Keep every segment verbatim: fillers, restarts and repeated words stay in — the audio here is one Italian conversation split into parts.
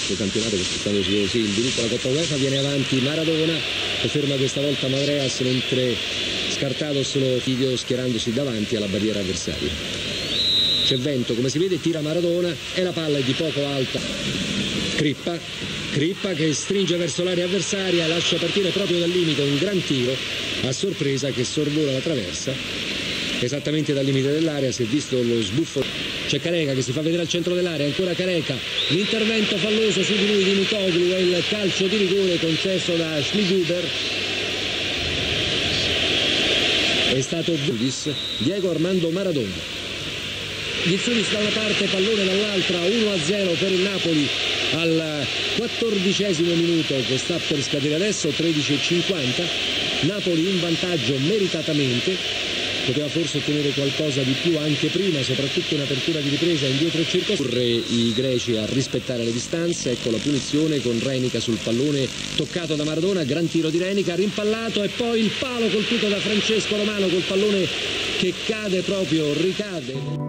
nostro campionato, che spostandosi così in diritto alla Coppa UEFA, viene avanti Maradona, lo ferma questa volta Mavreas, mentre Scartados lo figlio schierandosi davanti alla barriera avversaria. C'è vento, come si vede, tira Maradona e la palla è di poco alta. Crippa, Crippa che stringe verso l'area avversaria, lascia partire proprio dal limite un gran tiro a sorpresa che sorvola la traversa esattamente dal limite dell'area. Si è visto lo sbuffo. C'è Careca che si fa vedere al centro dell'area, ancora Careca, l'intervento falloso su di lui di Mitoglu e il calcio di rigore concesso da Schmidhuber. È stato Budis, Diego Armando Maradona. Ghizzudis da una parte, pallone dall'altra, uno a zero per il Napoli al quattordicesimo minuto che sta per scadere adesso, tredici e cinquanta. Napoli in vantaggio meritatamente. Poteva forse ottenere qualcosa di più anche prima, soprattutto in apertura di ripresa in dietro circostanze. I greci a rispettare le distanze. Ecco la punizione con Renica sul pallone toccato da Maradona, gran tiro di Renica, rimpallato e poi il palo colpito da Francesco Romano col pallone che cade proprio, ricade.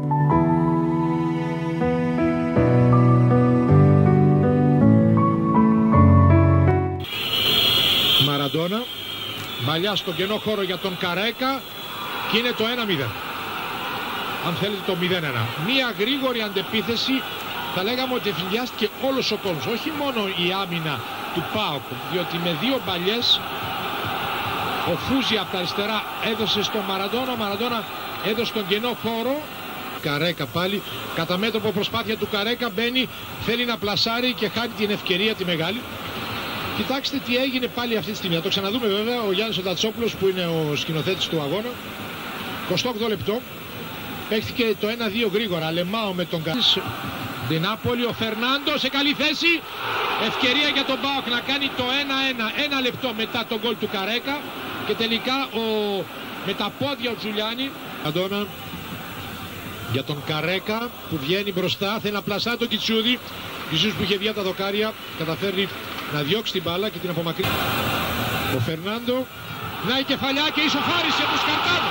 Maradona, μαλλιά στο κενό χώρο για τον Καρέκα. Και είναι το ένα μηδέν. Αν θέλετε το μηδέν ένα. Μία γρήγορη αντεπίθεση, θα λέγαμε ότι εφηλιάστηκε όλος ο κόσμος. Όχι μόνο η άμυνα του ΠΑΟΚ, διότι με δύο μπαλιές ο Φούζι από τα αριστερά έδωσε στον Μαραντόνα, ο Μαραντόνα έδωσε τον κενό χώρο. Καρέκα πάλι, κατά μέτωπο προσπάθεια του Καρέκα, μπαίνει, θέλει να πλασάρει και χάνει την ευκαιρία τη μεγάλη. Κοιτάξτε τι έγινε πάλι αυτή τη στιγμή. Να το ξαναδούμε βέβαια. Ο Γιάννης ο Τατσόπουλος που είναι ο σκηνοθέτης του αγώνα. εικοστό όγδοο λεπτό. Παίχθηκε το ένα δύο γρήγορα. Λεμάο με τον Καρέκα. Την Νάπολη. Ο Φερνάντο σε καλή θέση. Ευκαιρία για τον ΠΑΟΚ να κάνει το ένα ένα. Ένα λεπτό μετά τον γκολ του Καρέκα. Και τελικά ο... με τα πόδια ο Τζουλιάνι. Αντώνα για τον Καρέκα που βγαίνει μπροστά. Θέλει να πλασά τον Κιτσούδη. Κιτσούδης που είχε βγει από τα δοκάρια. Καταφέρνει να διώξει την μπάλα και την απομακρύνει. Ο Φερνάντο. Να η κεφαλιά και ισοφάριση από το Σκαρτάδο.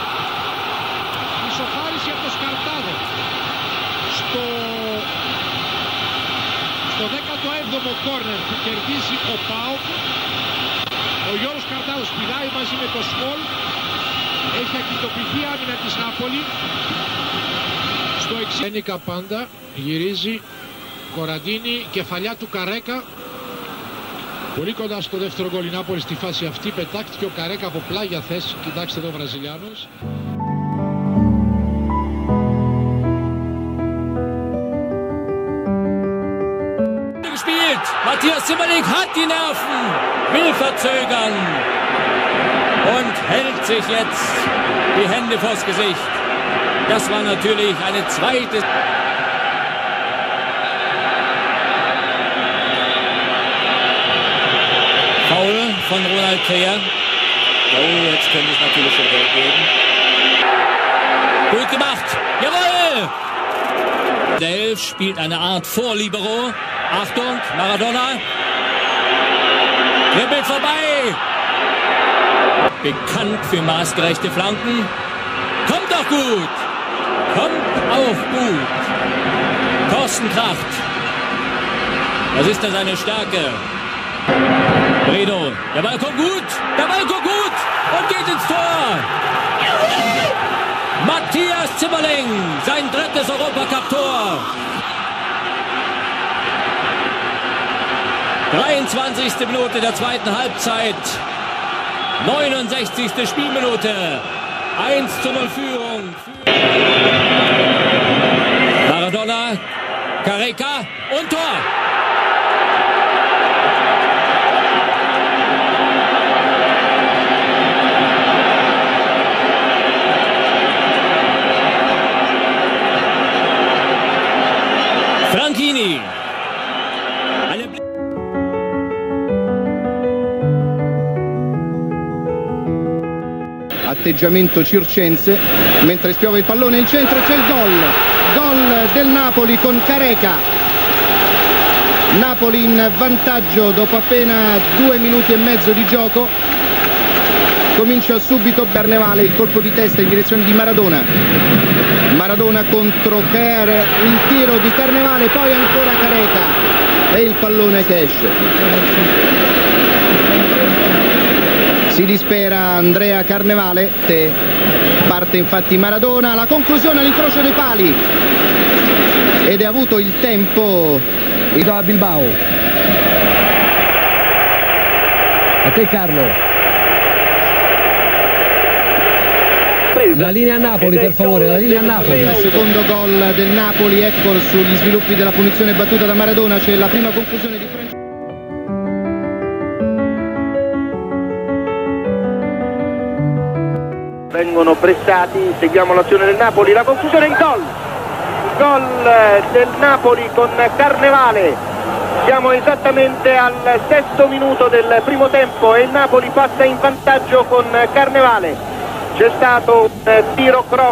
Ισοφάριση από το Σκαρτάδο. Στο, στο δέκατο έβδομο κόρνερ που κερδίζει ο ΠΑΟΚ. Ο Γιώργος Σκαρτάδος πηδάει μαζί με το Σμολ. Έχει ακινητοποιηθεί άμυνα της Νάπολη. Στο εξήνικα πάντα γυρίζει Κοραντίνη, κεφαλιά του Καρέκα. Πολύ κοντά στο δεύτερο γκολ η Νάπολη στη φάση αυτή. Πετάχτηκε ο Καρέκα από πλάγια θέση. Κοιτάξτε εδώ ο Βραζιλιάνος. Gespielt. Matthias Zimmerling hat die Nerven, will verzögern und hält sich jetzt die Hände vors Gesicht. Das war natürlich eine zweite... Foul von Ronald Kreher. Oh, jetzt könnte es natürlich schon Geld geben. Gut gemacht. Jawohl! Delf spielt eine Art Vorlibero. Achtung, Maradona. Dribbelt vorbei. Bekannt für maßgerechte Flanken. Kommt doch gut. Kommt auch gut. Thorsten Kracht. Das ist da seine Stärke. Bredo, der Ball kommt gut, der Ball kommt gut und geht ins Tor. Matthias Zimmerling, sein drittes Europacup-Tor. dreiundzwanzigste Minute der zweiten Halbzeit, neunundsechzigste Spielminute, eins zu null Führung. Maradona, Careca und Tor. Franchini. Atteggiamento circense mentre spiove il pallone in centro, c'è il gol. Gol del Napoli con Careca. Napoli in vantaggio dopo appena due minuti e mezzo di gioco. Comincia subito Carnevale, il colpo di testa in direzione di Maradona. Maradona contro Kerr, il tiro di Carnevale, poi ancora Careca. e il pallone che esce. Si dispera Andrea Carnevale, parte infatti Maradona, la conclusione all'incrocio dei pali ed è avuto il tempo a Bilbao. A te Carlo. La linea a Napoli, per favore, la linea a Napoli. Il secondo gol del Napoli, ecco sugli sviluppi della punizione battuta da Maradona, c'è la prima conclusione di Francesco. Vengono pressati, seguiamo l'azione del Napoli, la conclusione in gol. Gol del Napoli con Carnevale. Siamo esattamente al sesto minuto del primo tempo e il Napoli passa in vantaggio con Carnevale. C'è stato un tiro cross.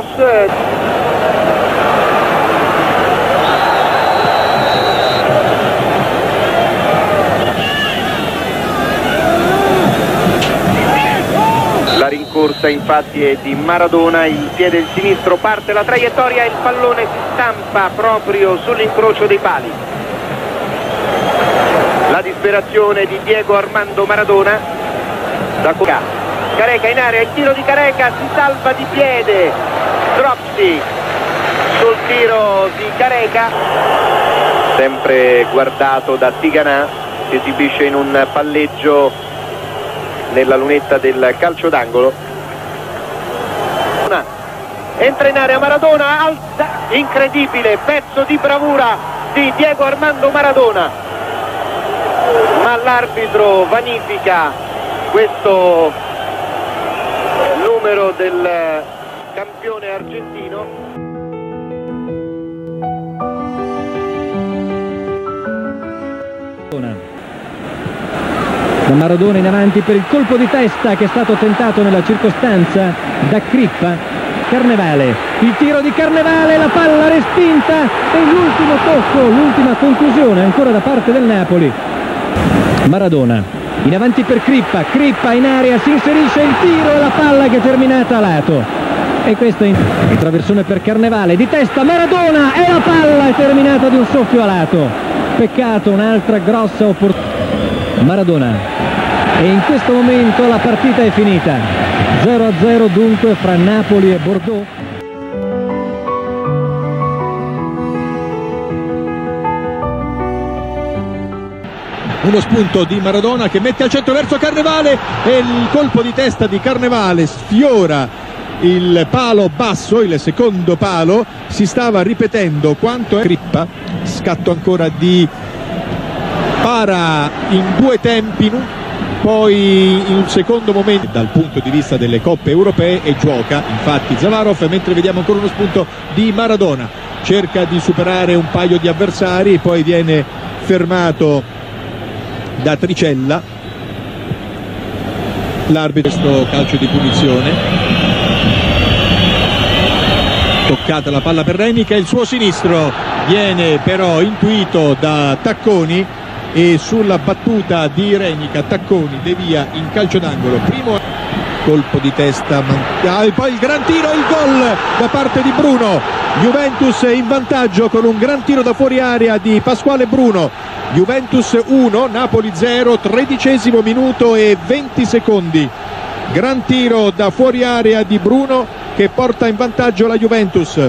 La rincorsa infatti è di Maradona, il piede il sinistro parte la traiettoria e il pallone si stampa proprio sull'incrocio dei pali. La disperazione di Diego Armando Maradona da Coca. Careca in area, il tiro di Careca, si salva di piede Dropsy sul tiro di Careca, sempre guardato da Tiganà, si esibisce in un palleggio nella lunetta del calcio d'angolo. Entra in area Maradona, alza, incredibile pezzo di bravura di Diego Armando Maradona, ma l'arbitro vanifica questo numero del campione argentino. Da Maradona in avanti per il colpo di testa che è stato tentato nella circostanza da Crippa. Carnevale, il tiro di Carnevale, la palla respinta e l'ultimo tocco, l'ultima conclusione ancora da parte del Napoli. Maradona in avanti per Crippa, Crippa in area, si inserisce il tiro e la palla che è terminata a lato. E questa è in traversone per Carnevale, di testa Maradona e la palla è terminata di un soffio a lato. Peccato, un'altra grossa opportunità. Maradona. E in questo momento la partita è finita. zero a zero dunque fra Napoli e Bordeaux. Uno spunto di Maradona che mette al centro verso Carnevale e il colpo di testa di Carnevale sfiora il palo basso, il secondo palo. Si stava ripetendo quanto è Crippa, scatto ancora di para in due tempi, poi in un secondo momento dal punto di vista delle coppe europee e gioca infatti Zavarov, mentre vediamo ancora uno spunto di Maradona, cerca di superare un paio di avversari, poi viene fermato da Tricella. L'arbitro questo calcio di punizione, toccata la palla per Renica, il suo sinistro viene però intuito da Tacconi e sulla battuta di Renica Tacconi devia in calcio d'angolo. Primo colpo di testa manca, e poi il gran tiro, il gol da parte di Bruno. Juventus in vantaggio con un gran tiro da fuori area di Pasquale Bruno. Juventus uno, Napoli zero, tredicesimo minuto e venti secondi. Gran tiro da fuori area di Bruno che porta in vantaggio la Juventus.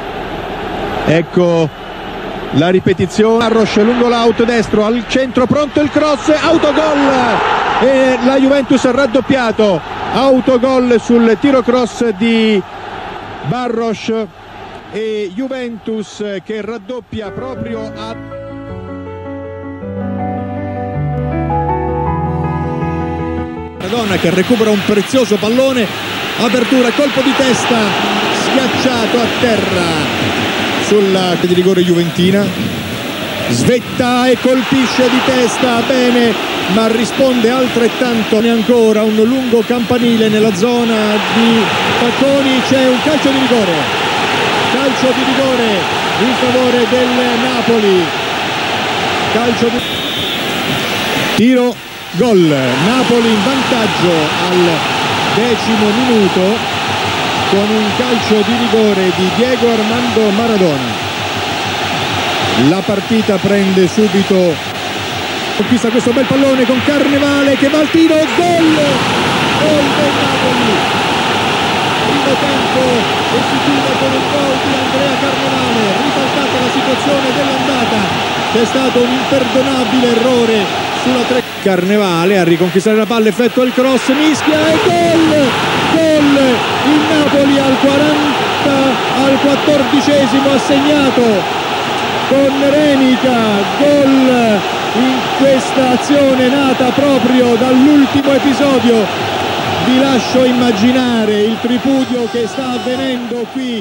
Ecco la ripetizione. Arrosh lungo l'out destro, al centro pronto il cross, autogol e la Juventus ha raddoppiato. Autogol sul tiro cross di Barros e Juventus che raddoppia proprio a Maradona che recupera un prezioso pallone, apertura, colpo di testa, schiacciato a terra sulla di rigore juventina, svetta e colpisce di testa bene, ma risponde altrettanto. Ancora un lungo campanile nella zona di Tacconi, c'è un calcio di rigore, calcio di rigore in favore del Napoli, calcio di tiro, gol, Napoli in vantaggio al decimo minuto con un calcio di rigore di Diego Armando Maradona. La partita prende subito Conquista questo bel pallone con Carnevale che va al tiro, gol! Gol del Napoli! Primo tempo e si chiude con un gol di Andrea Carnevale, ribaltata la situazione dell'andata, c'è stato un imperdonabile errore sulla tre. Carnevale a riconquistare la palla, effettua il cross, mischia e gol! Gol! Il Napoli al quaranta, al quattordicesimo ha segnato con Renica, gol in questa azione nata proprio dall'ultimo episodio. Vi lascio immaginare il tripudio che sta avvenendo qui.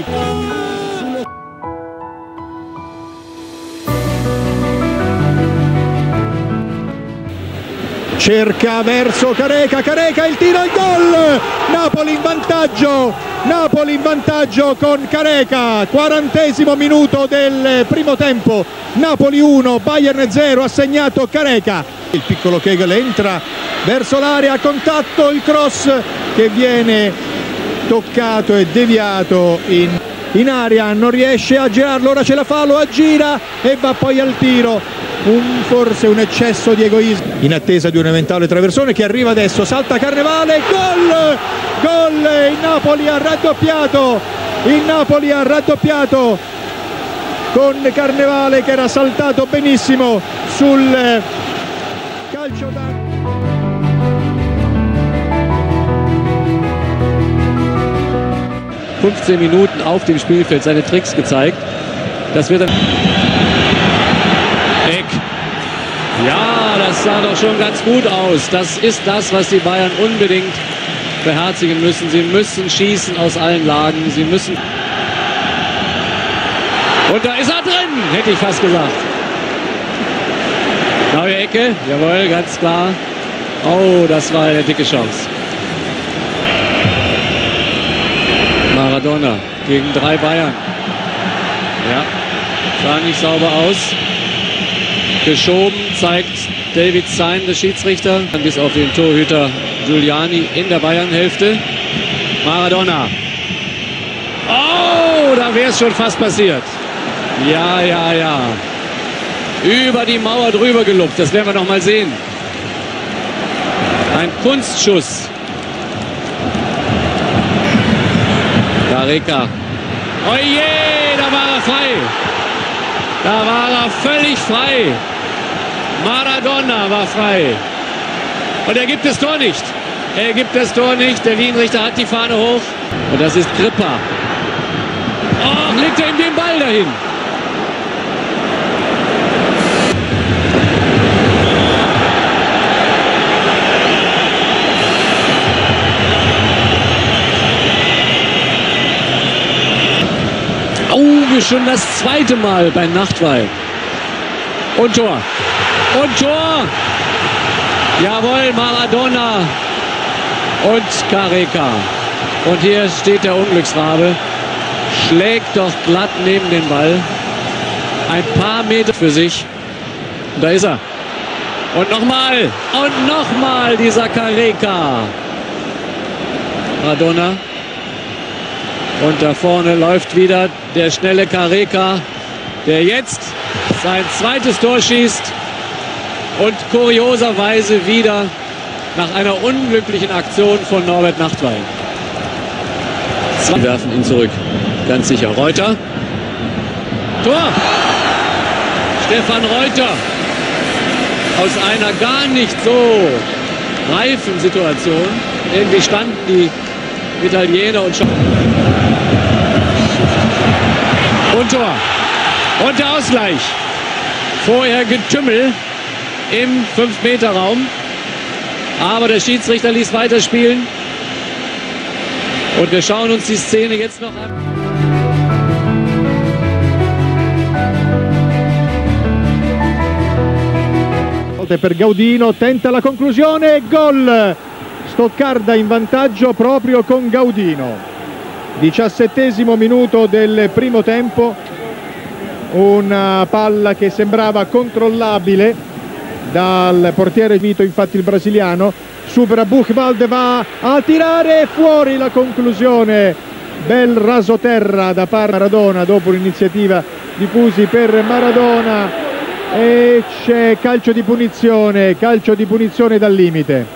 Cerca verso Careca, Careca il tiro, il gol! Napoli in vantaggio, Napoli in vantaggio con Careca, quarantesimo minuto del primo tempo, Napoli uno, Bayern zero, ha segnato Careca. Il piccolo Kegel entra verso l'area, contatto, il cross che viene toccato e deviato in, in area, non riesce a girarlo, ora ce la fa, lo aggira e va poi al tiro. Un, forse un eccesso di egoismo in attesa di un eventuale traversone che arriva adesso, salta Carnevale, gol! Gol! Il Napoli ha raddoppiato, il Napoli ha raddoppiato con Carnevale che era saltato benissimo sul calcio d'angolo. fünfzehn Minuten auf dem Spielfeld seine Tricks gezeigt. Das wird dann Eck. Ja, das sah doch schon ganz gut aus. Das ist das, was die Bayern unbedingt beherzigen müssen. Sie müssen schießen aus allen Lagen. Sie müssen. Und da ist er drin, hätte ich fast gesagt. Neue Ecke, jawohl, ganz klar. Oh, das war eine dicke Chance. Maradona gegen drei Bayern. Ja, sah nicht sauber aus. Geschoben, zeigt David Sein, der Schiedsrichter, bis auf den Torhüter Giuliani in der Bayern-Hälfte. Maradona. Oh, da wäre es schon fast passiert. Ja, ja, ja. Über die Mauer drüber gelupft, das werden wir noch mal sehen. Ein Kunstschuss. Careca. Oh je, da war er frei. Da war er völlig frei. Maradona war frei. Und er gibt das Tor nicht. Er gibt das Tor nicht. Der Linienrichter hat die Fahne hoch. Und das ist Krippa. Oh, legt er ihm den Ball dahin. Oh, schon das zweite Mal bei Nachtwey. Und Tor. Und Tor. Jawohl, Maradona und Careca. Und hier steht der Unglücksrabe. Schlägt doch glatt neben den Ball. Ein paar Meter für sich. Und da ist er. Und nochmal. Und nochmal dieser Careca. Maradona. Und da vorne läuft wieder der schnelle Careca, der jetzt sein zweites Tor schießt und kurioserweise wieder nach einer unglücklichen Aktion von Norbert Nachtwey. Sie werfen ihn zurück, ganz sicher. Reuter. Tor! Stefan Reuter aus einer gar nicht so reifen Situation. Irgendwie standen die Italiener und schon. Und Tor. Und der Ausgleich. Vorher Getümmel im fünf Meter Raum. Aber der Schiedsrichter ließ weiterspielen. Und wir schauen uns die Szene jetzt noch an. Per Gaudino, tenta la conclusione, gol! Stoccarda in vantaggio proprio con Gaudino. diciassettesimo minuto del primo tempo, una palla che sembrava controllabile dal portiere Vito, infatti il brasiliano, supera Buchwald, va a tirare, fuori la conclusione, bel rasoterra da parte Maradona dopo l'iniziativa di Pusi per Maradona e c'è calcio di punizione, calcio di punizione dal limite,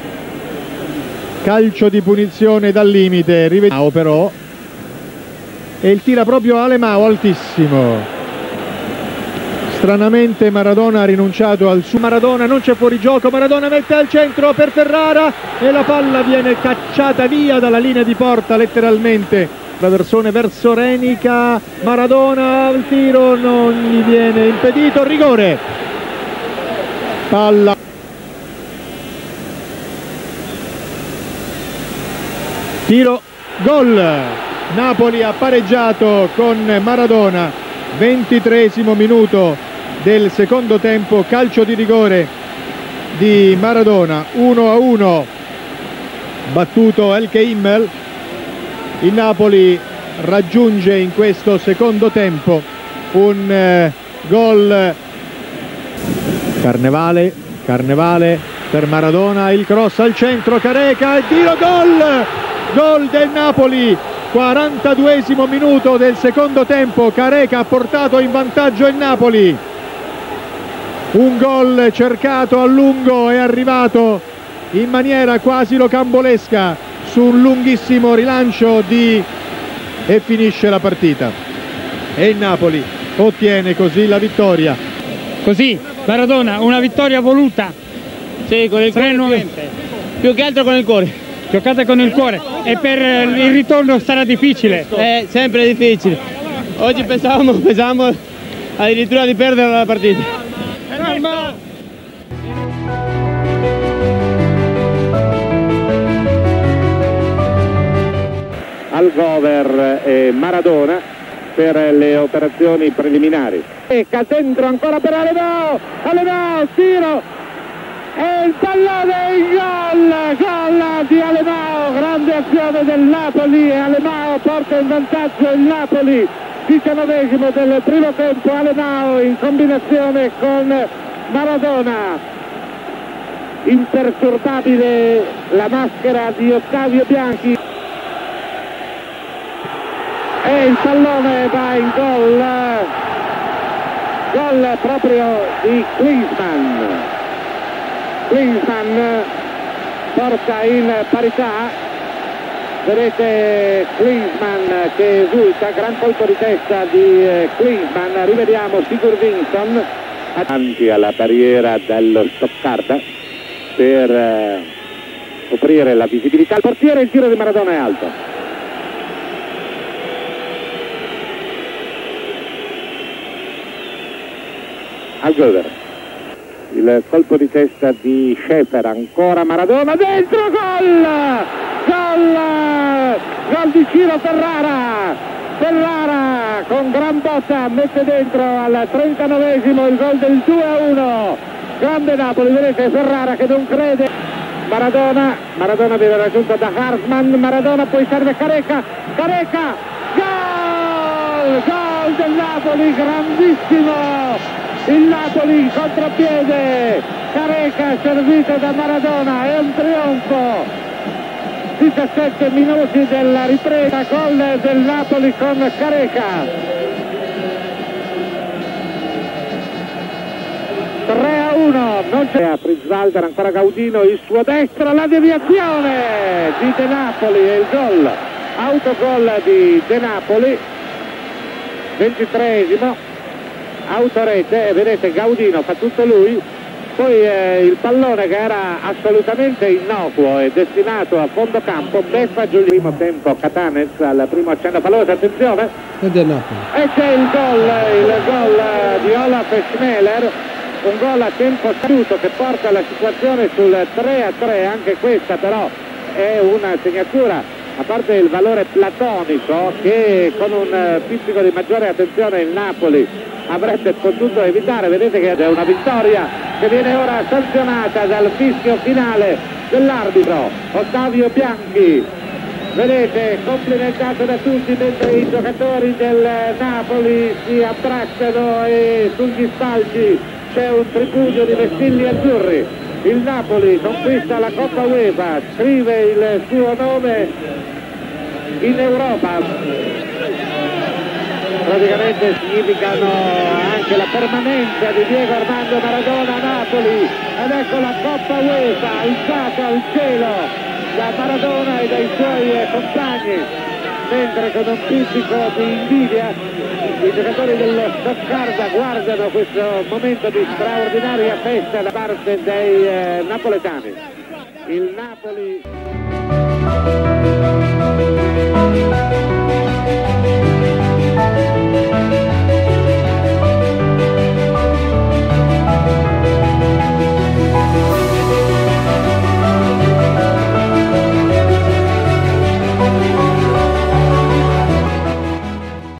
calcio di punizione dal limite, rivediamo però, e il tira proprio Alemão altissimo. Stranamente Maradona ha rinunciato al suo. Maradona non c'è fuorigioco, Maradona mette al centro per Ferrara e la palla viene cacciata via dalla linea di porta letteralmente. Traversone verso Renica, Maradona al tiro, non gli viene impedito, rigore. Palla. Tiro, gol. Napoli ha pareggiato con Maradona, ventitreesimo minuto del secondo tempo, calcio di rigore di Maradona, uno a uno, battuto El Keimmel. Il Napoli raggiunge in questo secondo tempo un eh, gol. Carnevale, Carnevale per Maradona, il cross al centro, Careca, il tiro, gol! Gol del Napoli, quarantaduesimo minuto del secondo tempo, Careca ha portato in vantaggio il Napoli. Un gol cercato a lungo, è arrivato in maniera quasi rocambolesca su un lunghissimo rilancio di... e finisce la partita. E il Napoli ottiene così la vittoria. Così, Maradona, una vittoria voluta. Sì, con il cuore, più, più che altro con il cuore. Giocate con il cuore e per il ritorno sarà difficile. È sempre difficile. Oggi pensavamo, pensavamo addirittura di perdere la partita. Algover e Maradona per le operazioni preliminari. E dentro ancora per Alemão, Alemão, tiro e il pallone in gol, gol di Alemão, grande azione del Napoli e Alemão porta in vantaggio il Napoli, diciannovesimo del primo tempo, Alemão in combinazione con Maradona. Imperturbabile la maschera di Ottavio Bianchi. E il pallone va in gol, gol proprio di Klinsmann. Klinsmann porta in parità, vedete Klinsmann che esulta, gran colpo di testa di Klinsmann, rivediamo Sigurvinsson davanti alla barriera dello Stoccarda per coprire la visibilità. Il portiere, il tiro di Maradona è alto. Algover, il colpo di testa di Schäfer, ancora Maradona, dentro, gol! Gol! Gol di Ciro Ferrara! Ferrara con gran botta mette dentro al trentanovesimo il gol del due a uno. Grande Napoli, vedete Ferrara che non crede. Maradona, Maradona viene raggiunto da Hartmann, Maradona poi serve Careca, Careca, gol! Gol del Napoli, grandissimo! Il Napoli in contropiede, Careca servito da Maradona, è un trionfo. diciassette minuti della ripresa, gol del Napoli con Careca. tre a uno, non c'è a Fritzwalder, ancora Gaudino, il suo destro, la deviazione di De Napoli e il gol, autogol di De Napoli, ventitreesimo. Autorete, e vedete Gaudino fa tutto lui, poi eh, il pallone che era assolutamente innocuo e destinato a fondo campo, beffa giù il primo tempo Catanez al primo accenno falloso, attenzione, e c'è il gol, il gol di Olaf Schneller, un gol a tempo scaduto che porta la situazione sul tre a tre, anche questa però è una segnatura, a parte il valore platonico che con un pizzico di maggiore attenzione il Napoli avrebbe potuto evitare. Vedete che è una vittoria che viene ora sanzionata dal fischio finale dell'arbitro Ottavio Bianchi, vedete, complimentato da tutti mentre i giocatori del Napoli si abbracciano e sugli spalti c'è un tripudio di vessilli azzurri. Il Napoli conquista la Coppa UEFA, scrive il suo nome in Europa. praticamente significano anche la permanenza di Diego Armando Maradona a Napoli. Ed ecco la Coppa UEFA alzata al cielo da Maradona e dai suoi compagni, mentre con un pizzico di invidia i giocatori dello Stoccarda guardano questo momento di straordinaria festa da parte dei eh, napoletani. Il Napoli...